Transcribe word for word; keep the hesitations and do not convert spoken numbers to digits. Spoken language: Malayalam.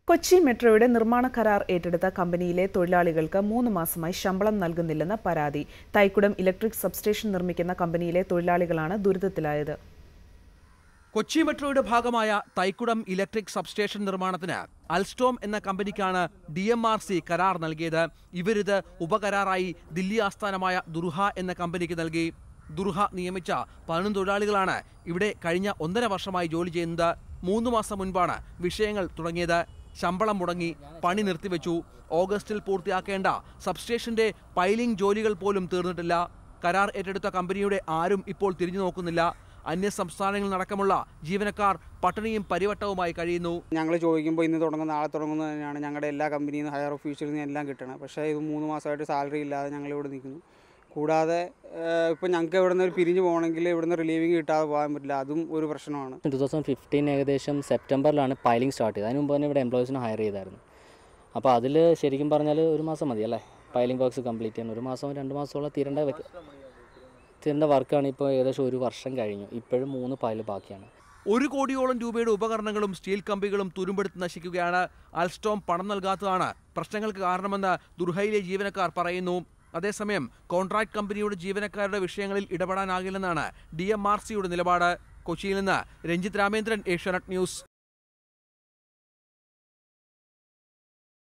കൊച്ചി മെട്രോയുടെ നിർമ്മാണ കരാർ ഏറ്റെടുത്ത കമ്പനിയിലെ തൊഴിലാളികൾക്ക് മൂന്ന് മാസമായി ശമ്പളം നൽകുന്നില്ലെന്ന് പരാതി. തൈക്കുടം ഇലക്ട്രിക് സബ്സ്റ്റേഷൻ നിർമ്മിക്കുന്ന കമ്പനിയിലെ തൊഴിലാളികളാണ് ദുരിതത്തിലായത്. കൊച്ചി മെട്രോയുടെ ഭാഗമായ തൈക്കുടം ഇലക്ട്രിക് സബ്സ്റ്റേഷൻ നിർമ്മാണത്തിന് അൽസ്റ്റോം എന്ന കമ്പനിക്കാണ് ഡി എം ആർ സി കരാർ നൽകിയത്. ഇവരിത് ഉപകരാറായി ദില്ലി ആസ്ഥാനമായ ദുർഹ എന്ന കമ്പനിക്ക് നൽകി. ദുർഹ നിയമിച്ച പതിനൊന്ന് തൊഴിലാളികളാണ് ഇവിടെ കഴിഞ്ഞ ഒന്നര വർഷമായി ജോലി ചെയ്യുന്നത്. മൂന്ന് മാസം മുൻപാണ് വിഷയങ്ങൾ തുടങ്ങിയത്. ശമ്പളം മുടങ്ങി, പണി നിർത്തിവെച്ചു. ഓഗസ്റ്റിൽ പൂർത്തിയാക്കേണ്ട സബ്സ്റ്റേഷന്റെ പൈലിംഗ് ജോലികൾ പോലും തീർന്നിട്ടില്ല. കരാർ ഏറ്റെടുത്ത കമ്പനിയുടെ ആരും ഇപ്പോൾ തിരിഞ്ഞു നോക്കുന്നില്ല. അന്യ സംസ്ഥാനങ്ങളിൽ നടക്കമുള്ള ജീവനക്കാർ പട്ടിണിയും പരിവട്ടവുമായി കഴിയുന്നു. ഞങ്ങൾ ചോദിക്കുമ്പോൾ ഇന്ന് തുടങ്ങുന്ന നാളെ തുടങ്ങുന്നത് തന്നെയാണ് ഞങ്ങളുടെ എല്ലാ കമ്പനിയിൽ നിന്ന് ഹയർ ഓഫീഷ്യലിൽ നിന്ന് എല്ലാം കിട്ടണം. പക്ഷേ ഇത് മൂന്ന് മാസമായിട്ട് സാലറി ഇല്ലാതെ ഞങ്ങളിവിടെ നിൽക്കുന്നു. കൂടാതെ ഇപ്പോൾ ഞങ്ങൾക്ക് ഇവിടെ നിന്ന് പിരിഞ്ഞു പോകണമെങ്കിൽ ഇവിടുന്ന് റിലീവിങ് കിട്ടാതെ പോകാൻ പറ്റില്ല. അതും ഒരു പ്രശ്നമാണ്. ടു തൗസൻഡ് ഫിഫ്റ്റീൻ ഏകദേശം സെപ്റ്റംബറിലാണ് പൈലിംഗ് സ്റ്റാർട്ട് ചെയ്തത്. അതിന് മുമ്പ് തന്നെ ഇവിടെ എംപ്ലോയീസിനെ ഹയർ ചെയ്തായിരുന്നു. അപ്പോൾ അതിൽ ശരിക്കും പറഞ്ഞാൽ ഒരു മാസം മതി അല്ലേ പൈലിംഗ് വർക്ക്സ് കംപ്ലീറ്റ് ചെയ്യാൻ. ഒരു മാസം രണ്ട് മാസത്തോളം തീരേണ്ട തീരേണ്ട വർക്കാണ്. ഇപ്പോൾ ഏകദേശം ഒരു വർഷം കഴിഞ്ഞു. ഇപ്പോഴും മൂന്ന് പൈല് ബാക്കിയാണ്. ഒരു കോടിയോളം രൂപയുടെ ഉപകരണങ്ങളും സ്റ്റീൽ കമ്പികളും തുരുമ്പെടുത്ത് നശിക്കുകയാണ്. അൽസ്റ്റോം പണം നൽകാത്തതാണ് പ്രശ്നങ്ങൾക്ക് കാരണമെന്ന് ദുർഹയിലെ ജീവനക്കാർ പറയുന്നു. അതേസമയം കോൺട്രാക്ട് കമ്പനിയുടെ ജീവനക്കാരുടെ വിഷയങ്ങളിൽ ഇടപെടാനാകില്ലെന്നാണ് ഡി എം ആർ സിയുടെ നിലപാട്. കൊച്ചിയിൽ നിന്ന് രഞ്ജിത്ത് രാമേന്ദ്രൻ, ഏഷ്യാനെറ്റ് ന്യൂസ്.